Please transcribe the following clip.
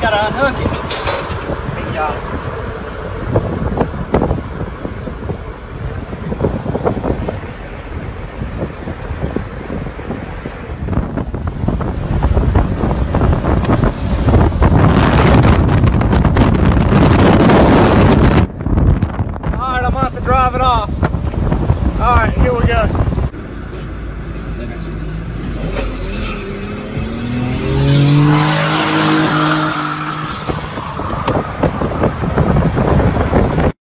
gotta unhook it. He's got it. Alright, I'm gonna have to drive it off. Alright, here we go.